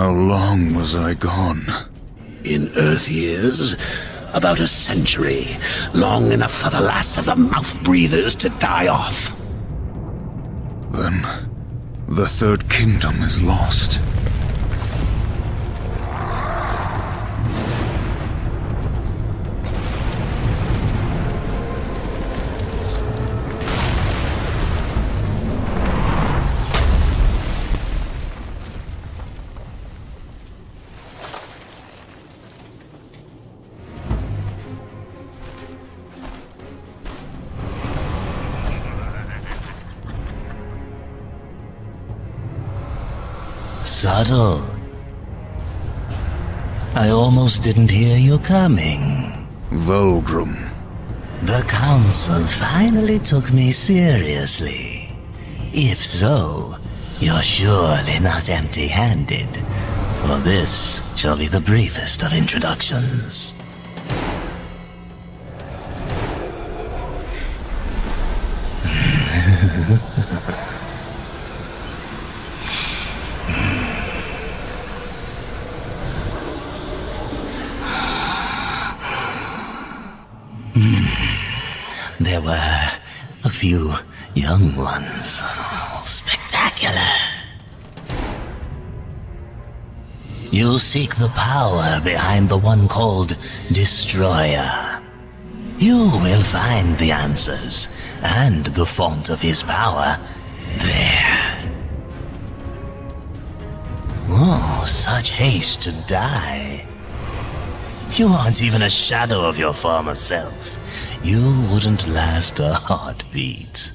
How long was I gone? In Earth years, about a century. Long enough for the last of the mouth-breathers to die off. Then, the Third Kingdom is lost. Subtle. I almost didn't hear you coming. Vulgrim. The Council finally took me seriously. If so, you're surely not empty-handed, for this shall be the briefest of introductions. There were a few young ones. Spectacular. You seek the power behind the one called Destroyer. You will find the answers and the font of his power there. Oh, such haste to die. You aren't even a shadow of your former self. You wouldn't last a heartbeat.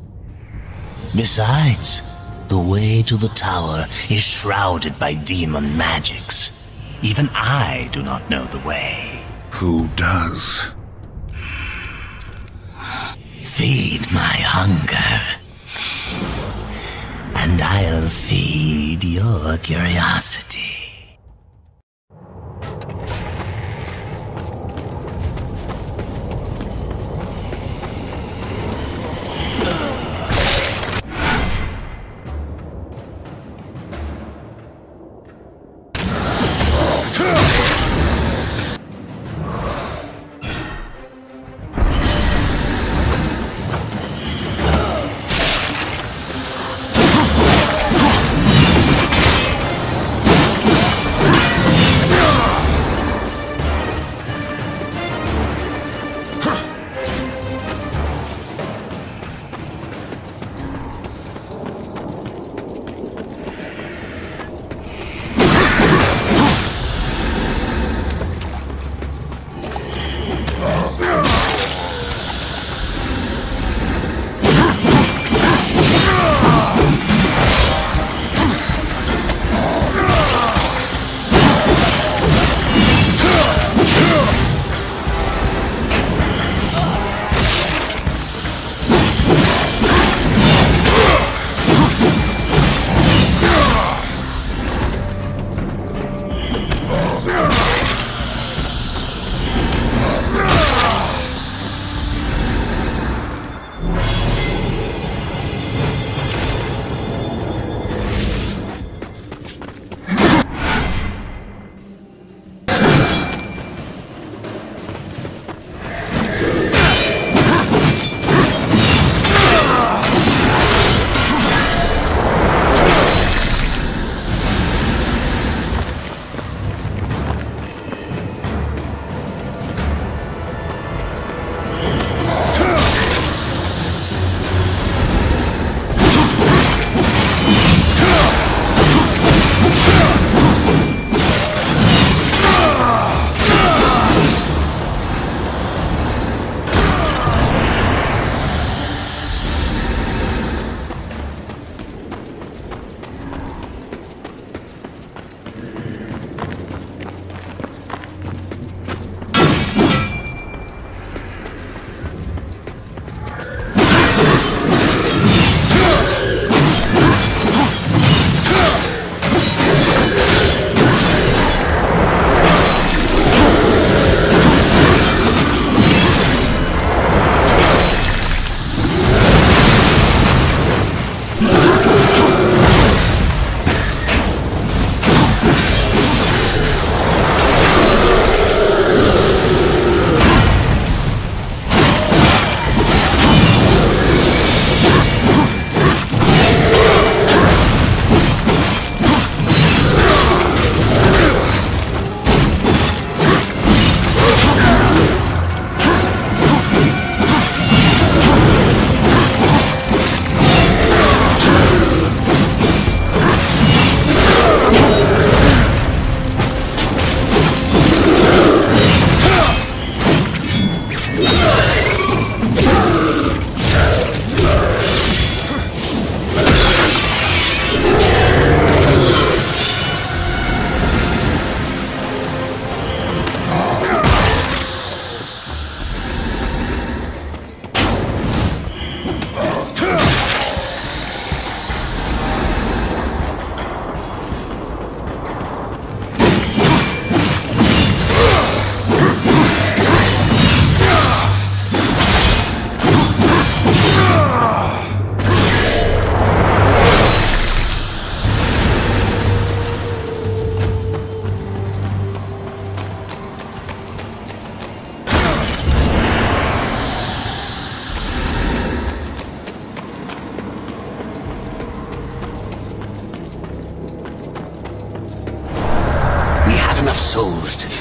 Besides, the way to the tower is shrouded by demon magics. Even I do not know the way. Who does? Feed my hunger, and I'll feed your curiosity.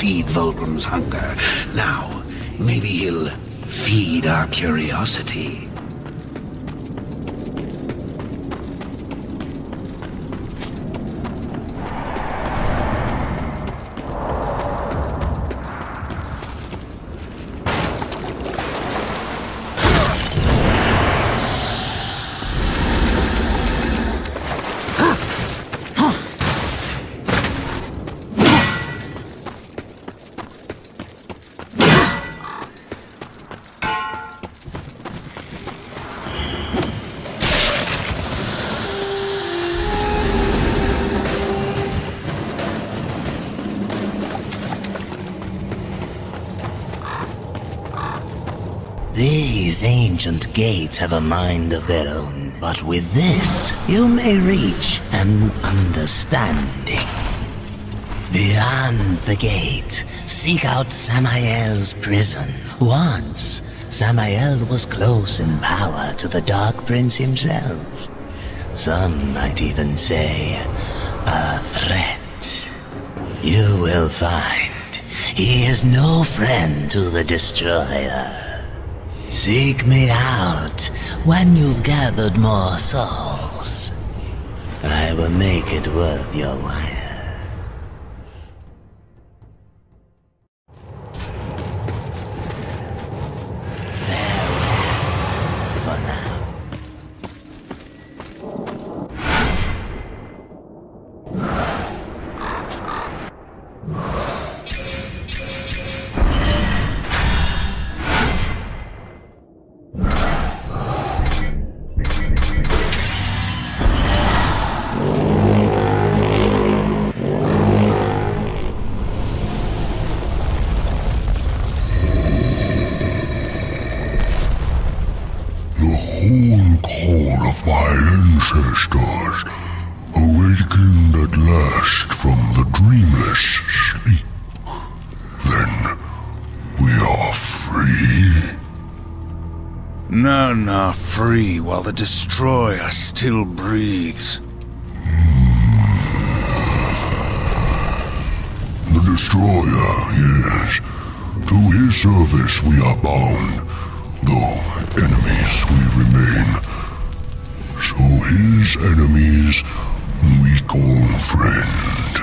feed Vulgrim's hunger. Now, maybe he'll feed our curiosity. These ancient gates have a mind of their own, but with this, you may reach an understanding. Beyond the gate, seek out Samael's prison. Once, Samael was close in power to the Dark Prince himself. Some might even say, a threat. You will find he is no friend to the Destroyer. Seek me out when you've gathered more souls. I will make it worth your while. Farewell for now. Call of my ancestors, awakened at last from the dreamless sleep. Then we are free. None are free while the Destroyer still breathes. The Destroyer, yes. To his service we are bound, though enemies we remain. So his enemies we call friend.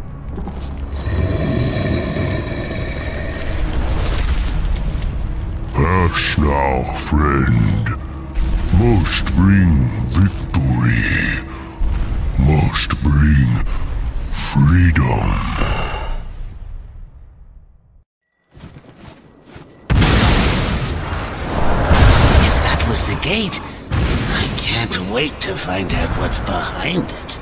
Pass now, friend. Must bring victory. Must bring freedom. Was the gate? I can't wait to find out what's behind it.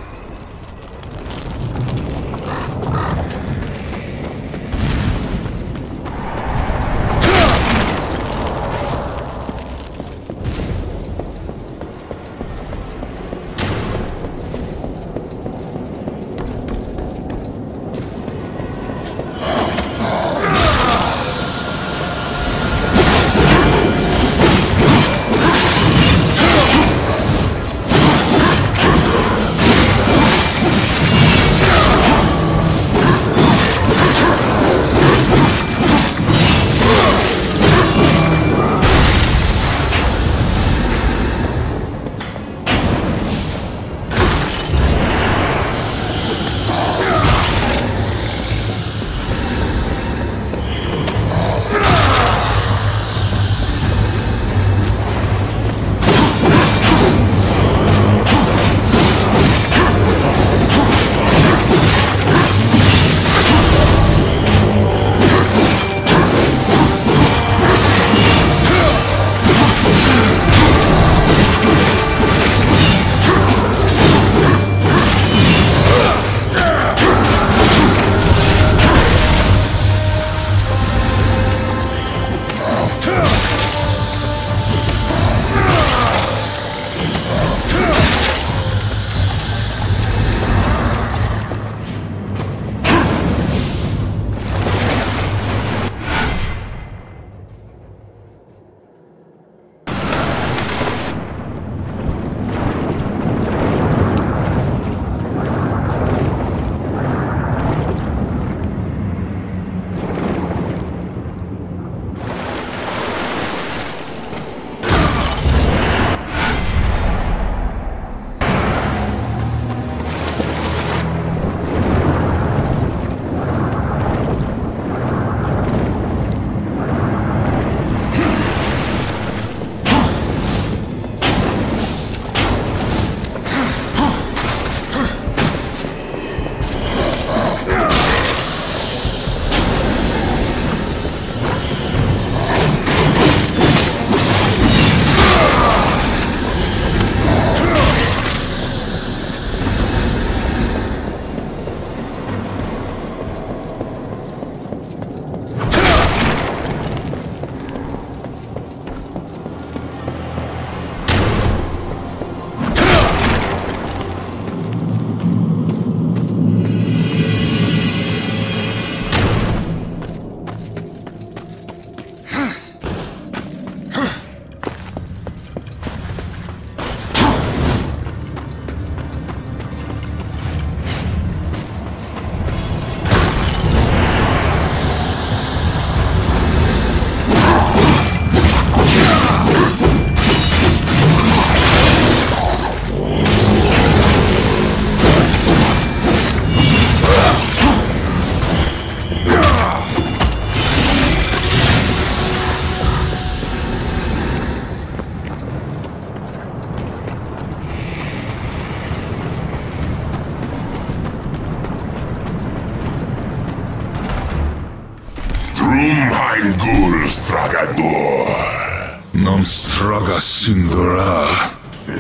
Naufragador. Non straga singura.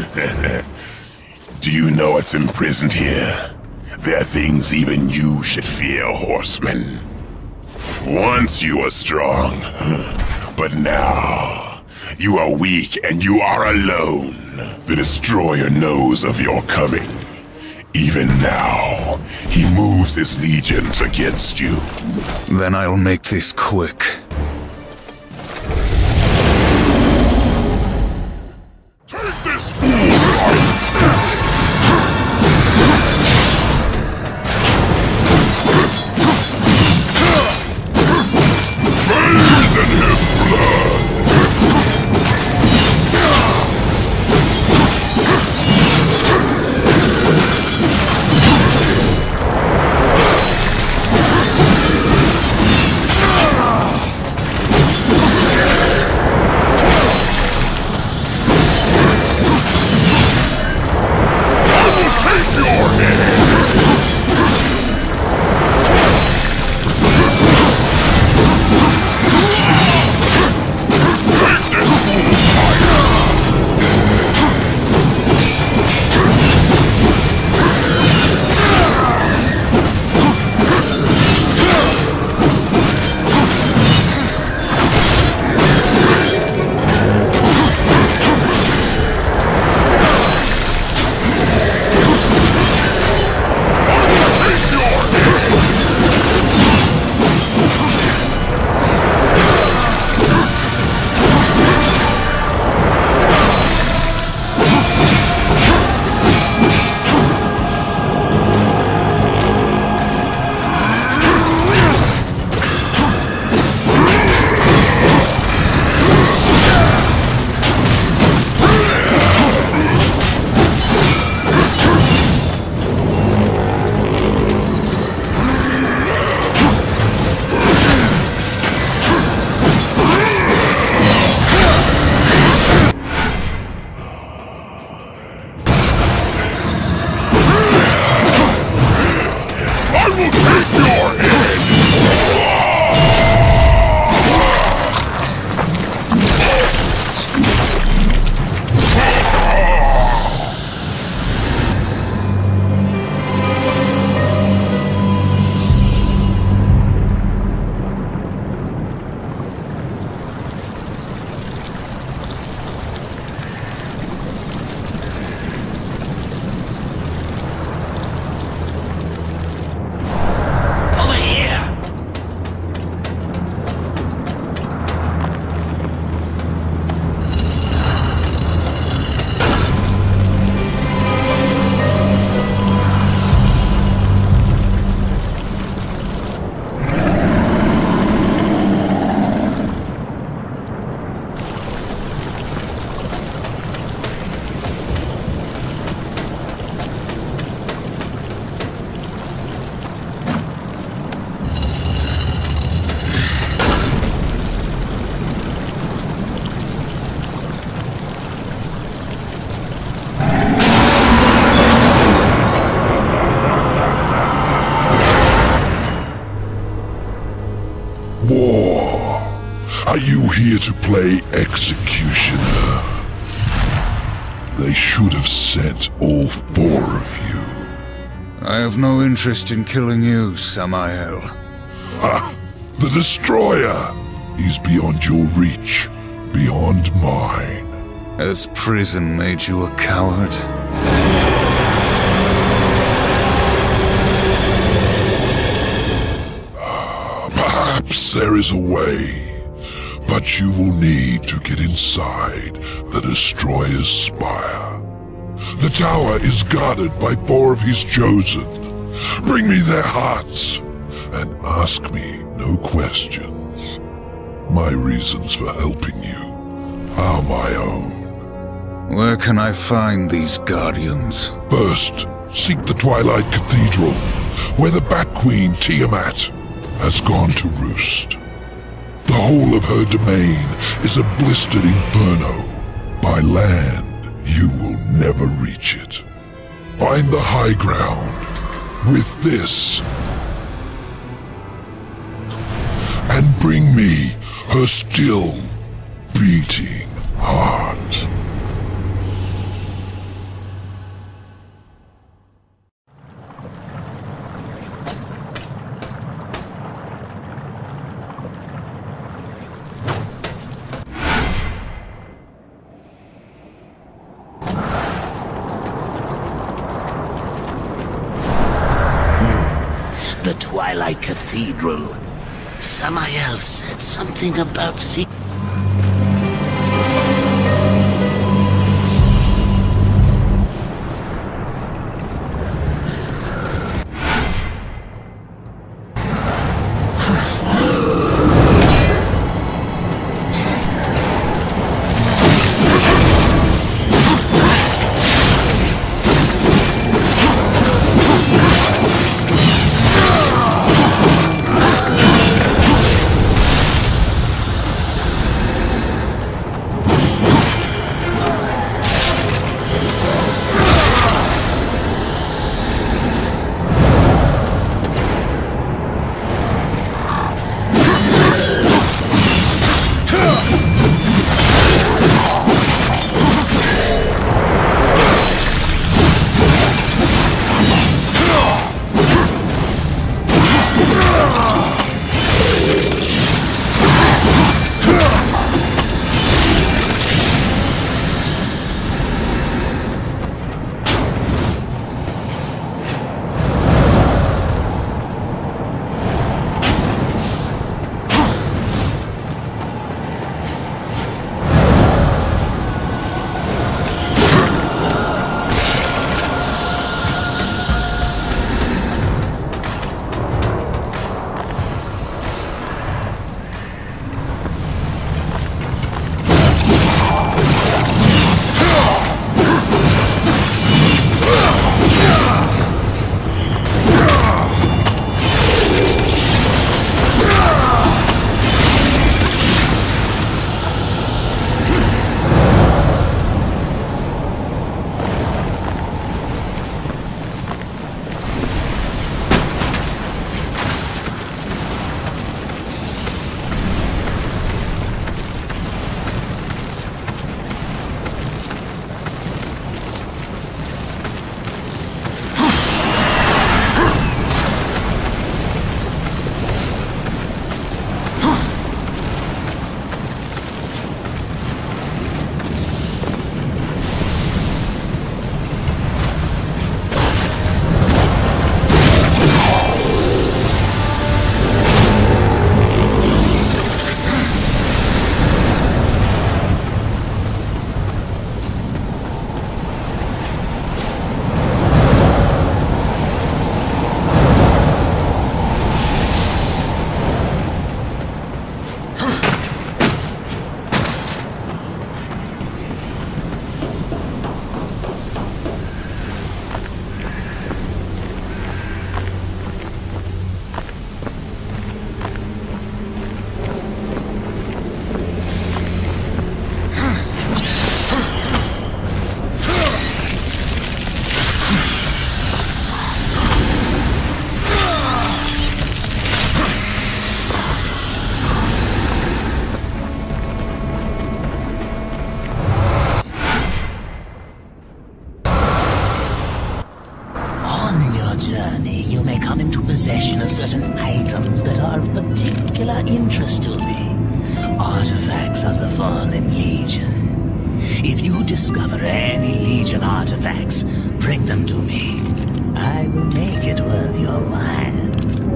Do you know what's imprisoned here? There are things even you should fear, Horseman. Once you were strong, but now you are weak and you are alone. The Destroyer knows of your coming. Even now, he moves his legions against you. Then I'll make this quick. Take this fool! Are you here to play executioner? They should have sent all four of you. I have no interest in killing you, Samael. Ah, the Destroyer! He's beyond your reach, beyond mine. Has prison made you a coward? Perhaps there is a way. But you will need to get inside the Destroyer's spire. The tower is guarded by four of his chosen. Bring me their hearts, and ask me no questions. My reasons for helping you are my own. Where can I find these guardians? First, seek the Twilight Cathedral, where the Bat Queen Tiamat has gone to roost. The whole of her domain is a blistered inferno. By land, you will never reach it. Find the high ground with this, and bring me her still beating heart. The Twilight Cathedral. Samael said something about possession of certain items that are of particular interest to me. Artifacts of the Fallen Legion. If you discover any Legion artifacts, bring them to me. I will make it worth your while.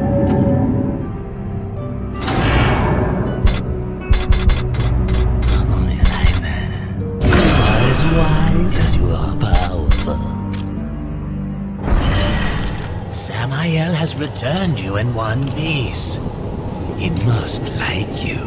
Oh, you like that? You are as wise as you are powerful. Samael has returned you in one piece. He must like you.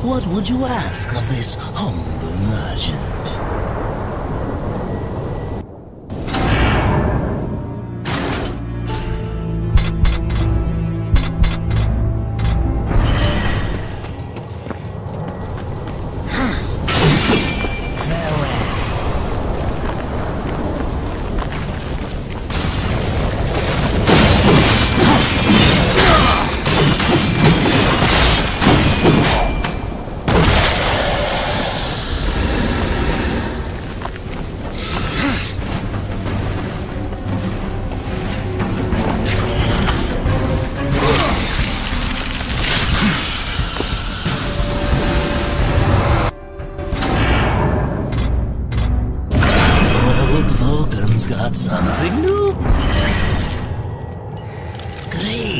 What would you ask of this humble merchant? Got something new. Great.